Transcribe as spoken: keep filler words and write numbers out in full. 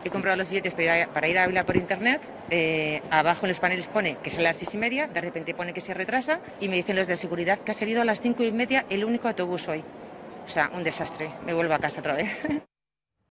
He comprado los billetes para ir a, para ir a Ávila por internet, eh, abajo en los paneles pone que es a las seis y media, de repente pone que se retrasa y me dicen los de seguridad que ha salido a las cinco y media el único autobús hoy. O sea, un desastre, me vuelvo a casa otra vez.